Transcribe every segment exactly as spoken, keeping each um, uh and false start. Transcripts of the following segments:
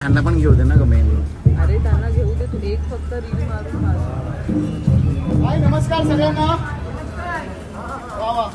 त्यांना पण घेऊ दे ना ग मेन. अरे त्यांना घेऊ दे, तू एक फक्त रील मारून माझा. हाय, नमस्कार सगळ्यांना. वा वा,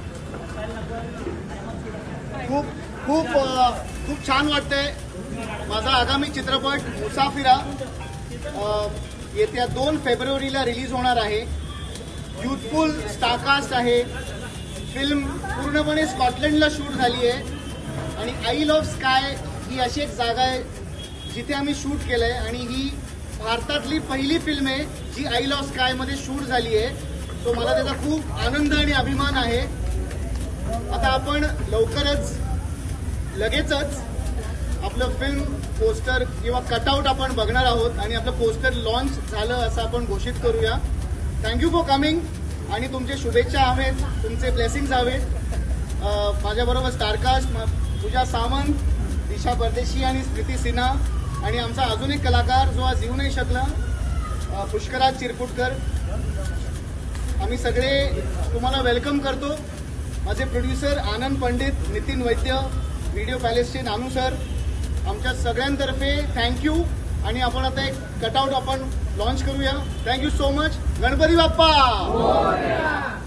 खूप खूप अ, खूप छान वाटतंय. माझा आगामी चित्रपट मुसाफिरा अ, येत्या दोन फेब्रुवारीला रिलीज होणार आहे. युथफुल स्टारकास्ट आहे. फिल्म पूर्णपणे स्कॉटलंडला शूट झाली आहे आणि आईल ऑफ स्काय ही अशी एक जागा आहे जिथे आम्ही शूट केलंय आणि ही भारतातली पहिली फिल्म आहे जी आईल ऑफ स्कायमध्ये शूट झाली आहे. सो मला त्याचा खूप आनंद आणि अभिमान आहे. आता आपण लवकरच लगेचच आपलं फिल्म पोस्टर किंवा कटआउट आपण बघणार आहोत आणि आपलं पोस्टर लॉन्च झालं असं आपण घोषित करूया. थँक्यू फॉर कमिंग आणि तुमचे शुभेच्छा हवेत, तुमचे ब्लेसिंग्स हवेत. माझ्याबरोबर स्टारकास्ट पूजा सावंत, दिशा परदेशी आणि स्मृती सिन्हा आणि आमचा अजून एक कलाकार जो आज येऊ नाही शकला, पुष्कराज चिरपुटकर. आम्ही सगळे तुम्हाला वेलकम करतो. माझे प्रोड्युसर आनंद पंडित, नितीन वैद्य, व्हिडिओ पॅलेसचे नानू सर, आमच्या सगळ्यांतर्फे थँक्यू. आणि आपण आता एक कटआउट आपण लॉन्च करूया. Thank you so much. गणपती बाप्पा.